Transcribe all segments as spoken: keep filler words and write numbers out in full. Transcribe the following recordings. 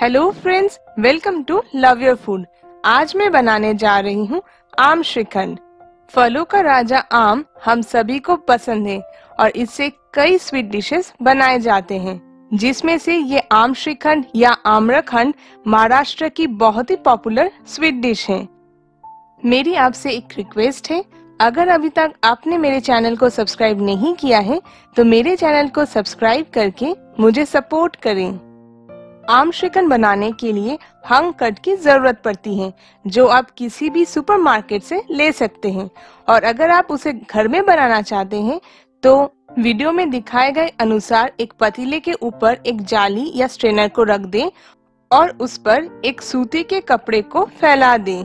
Hello friends, welcome to love your food. आज मैं बनाने जा रही हूँ आम श्रीखंड। फलों का राजा आम हम सभी को पसंद है और इससे कई स्वीट डिशेस बनाए जाते हैं, जिसमें से ये आम श्रीखंड या आम्रखंड महाराष्ट्र की बहुत ही पॉपुलर स्वीट डिश है। मेरी आपसे एक रिक्वेस्ट है, अगर अभी तक आपने मेरे चैनल को सब्सक्राइब नहीं किया है तो मेरे चैनल को सब्सक्राइब करके मुझे सपोर्ट करें। आम श्रीखंड बनाने के लिए हंग कट की जरूरत पड़ती है, जो आप किसी भी सुपरमार्केट से ले सकते हैं। और अगर आप उसे घर में बनाना चाहते हैं तो वीडियो में दिखाए गए अनुसार एक पतीले के ऊपर एक जाली या स्ट्रेनर को रख दें और उस पर एक सूती के कपड़े को फैला दें।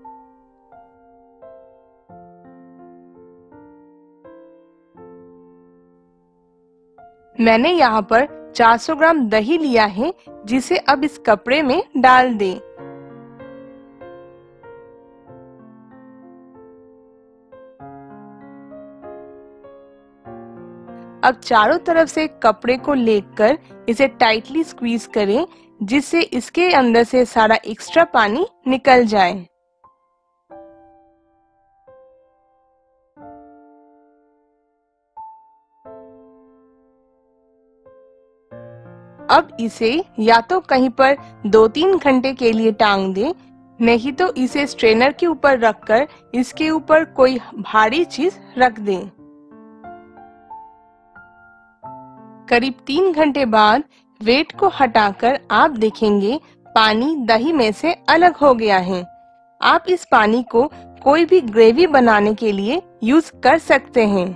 मैंने यहाँ पर चार सौ ग्राम दही लिया है, जिसे अब इस कपड़े में डाल दें। अब चारों तरफ से कपड़े को लेकर इसे टाइटली स्क्वीज करें, जिससे इसके अंदर से सारा एक्स्ट्रा पानी निकल जाए। अब इसे या तो कहीं पर दो तीन घंटे के लिए टांग दें, नहीं तो इसे स्ट्रेनर के ऊपर रखकर इसके ऊपर कोई भारी चीज रख दें। करीब तीन घंटे बाद वेट को हटाकर आप देखेंगे पानी दही में से अलग हो गया है। आप इस पानी को कोई भी ग्रेवी बनाने के लिए यूज कर सकते हैं।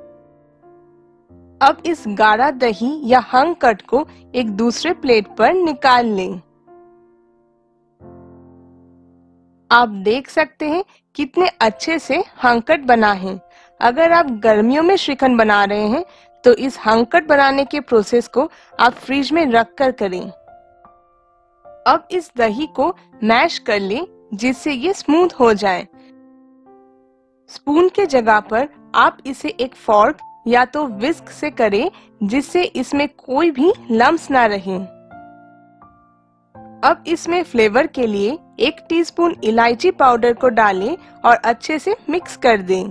अब इस गाढ़ा दही या हंग कट को एक दूसरे प्लेट पर निकाल लें। आप देख सकते हैं कितने अच्छे से हंग कट बना है। अगर आप गर्मियों में श्रीखंड बना रहे हैं तो इस हंग कट बनाने के प्रोसेस को आप फ्रिज में रख कर करें। अब इस दही को मैश कर लें, जिससे ये स्मूथ हो जाए। स्पून के जगह पर आप इसे एक फोर्क या तो विस्क से करें, जिससे इसमें कोई भी लम्स ना रहे। अब इसमें फ्लेवर के लिए एक टीस्पून इलायची पाउडर को डालें और अच्छे से मिक्स कर दें।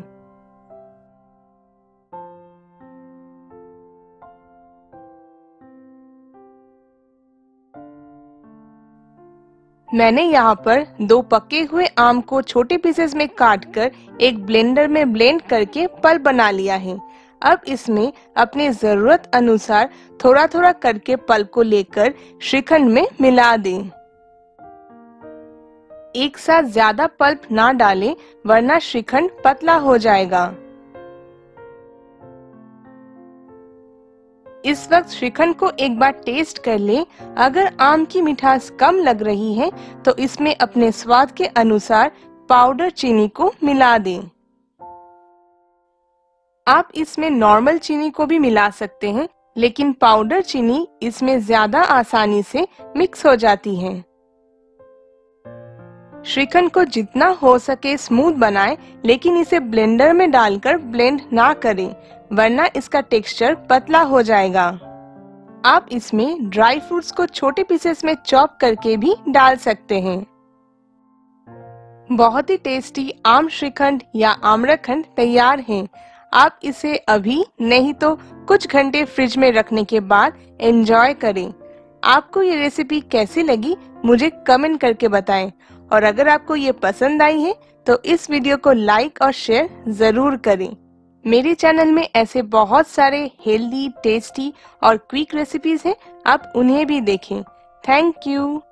मैंने यहाँ पर दो पके हुए आम को छोटे पीसेस में काटकर एक ब्लेंडर में ब्लेंड करके पल्प बना लिया है। अब इसमें अपने जरूरत अनुसार थोड़ा थोड़ा करके पल्प को लेकर श्रीखंड में मिला दें। एक साथ ज्यादा पल्प ना डालें, वरना श्रीखंड पतला हो जाएगा। इस वक्त श्रीखंड को एक बार टेस्ट कर लें। अगर आम की मिठास कम लग रही है तो इसमें अपने स्वाद के अनुसार पाउडर चीनी को मिला दें। आप इसमें नॉर्मल चीनी को भी मिला सकते हैं, लेकिन पाउडर चीनी इसमें ज्यादा आसानी से मिक्स हो जाती है। श्रीखंड को जितना हो सके स्मूथ बनाएं, लेकिन इसे ब्लेंडर में डालकर ब्लेंड ना करें, वरना इसका टेक्सचर पतला हो जाएगा। आप इसमें ड्राई फ्रूट्स को छोटे पीसेस में चॉप करके भी डाल सकते हैं। बहुत ही टेस्टी आम श्रीखंड या आम्रखंड तैयार है। आप इसे अभी नहीं तो कुछ घंटे फ्रिज में रखने के बाद एंजॉय करें। आपको ये रेसिपी कैसी लगी मुझे कमेंट करके बताएं, और अगर आपको ये पसंद आई है तो इस वीडियो को लाइक और शेयर जरूर करें। मेरे चैनल में ऐसे बहुत सारे हेल्दी, टेस्टी और क्विक रेसिपीज हैं, आप उन्हें भी देखें। Thank you.